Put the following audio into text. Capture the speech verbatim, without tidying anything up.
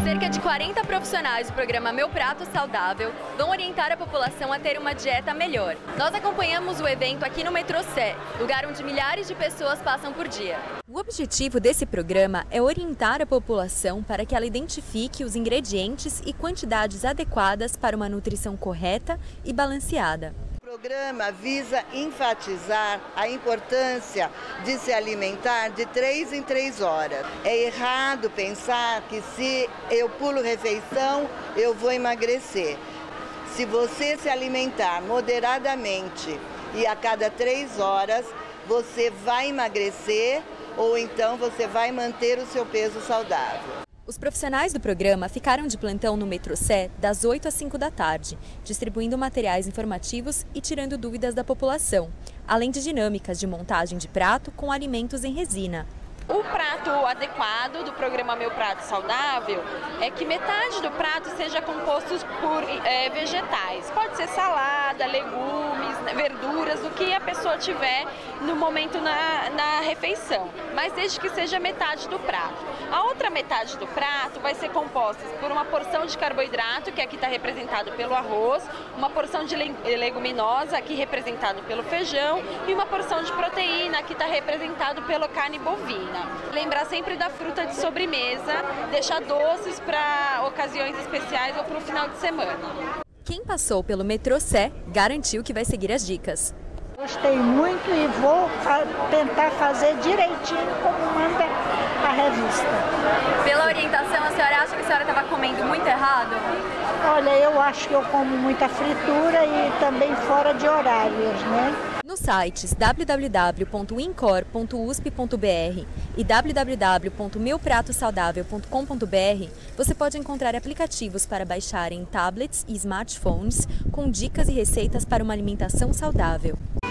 Cerca de quarenta profissionais do programa Meu Prato Saudável vão orientar a população a ter uma dieta melhor. Nós acompanhamos o evento aqui no Metrô Sé, lugar onde milhares de pessoas passam por dia. O objetivo desse programa é orientar a população para que ela identifique os ingredientes e quantidades adequadas para uma nutrição correta e balanceada. O programa visa enfatizar a importância de se alimentar de três em três horas. É errado pensar que se eu pulo refeição, eu vou emagrecer. Se você se alimentar moderadamente e a cada três horas, você vai emagrecer ou então você vai manter o seu peso saudável. Os profissionais do programa ficaram de plantão no Metrô Sé das oito às cinco da tarde, distribuindo materiais informativos e tirando dúvidas da população, além de dinâmicas de montagem de prato com alimentos em resina. O prato adequado do programa Meu Prato Saudável é que metade do prato seja composto por é, vegetais. Pode ser salada, legumes, verduras, o que a pessoa tiver no momento na, na refeição, mas desde que seja metade do prato. A outra metade do prato vai ser composta por uma porção de carboidrato, que aqui está representado pelo arroz, uma porção de leguminosa, aqui representado pelo feijão, e uma porção de proteína, que está representado pela carne bovina. Lembrar sempre da fruta de sobremesa, deixar doces para ocasiões especiais ou para o final de semana. Quem passou pelo Metrô Sé garantiu que vai seguir as dicas. Gostei muito e vou tentar fazer direitinho como manda a revista. Pela orientação, a senhora acha que a senhora estava comendo muito errado? Olha, eu acho que eu como muita fritura e também fora de horários, né? Nos sites w w w ponto incor ponto u s p ponto b r e w w w ponto meu prato saudável ponto com ponto b r você pode encontrar aplicativos para baixar em tablets e smartphones com dicas e receitas para uma alimentação saudável.